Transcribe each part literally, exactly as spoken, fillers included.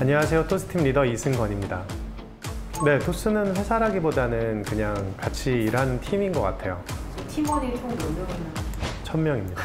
안녕하세요. 토스팀 리더 이승건입니다. 네, 토스는 회사라기보다는 그냥 같이 일하는 팀인 것 같아요. 팀원이 총 몇 명이나? 천 명입니다.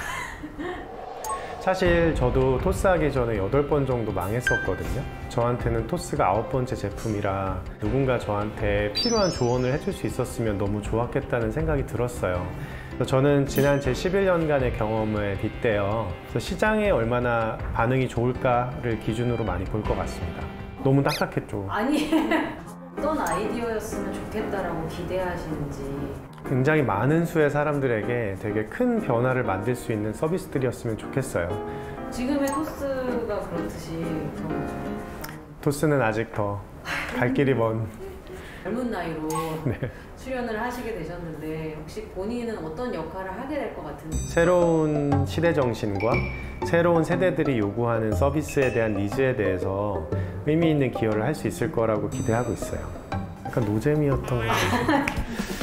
사실 저도 토스 하기 전에 여덟 번 정도 망했었거든요. 저한테는 토스가 아홉 번째 제품이라 누군가 저한테 필요한 조언을 해줄 수 있었으면 너무 좋았겠다는 생각이 들었어요. 저는 지난 제 십일 년간의 경험을 빗대어 시장에 얼마나 반응이 좋을까를 기준으로 많이 볼 것 같습니다. 너무 딱딱했죠. 아니, 어떤 아이디어였으면 좋겠다라고 기대하시는지. 굉장히 많은 수의 사람들에게 되게 큰 변화를 만들 수 있는 서비스들이었으면 좋겠어요. 지금의 토스가 그렇듯이 그런 거죠? 토스는 아직 더 갈 길이 먼 젊은 나이로 네. 출연을 하시게 되셨는데 혹시 본인은 어떤 역할을 하게 될 것 같은지? 새로운 시대 정신과 새로운 세대들이 요구하는 서비스에 대한 니즈에 대해서 의미 있는 기여를 할 수 있을 거라고 기대하고 있어요. 약간 노잼이었던 것 같아요.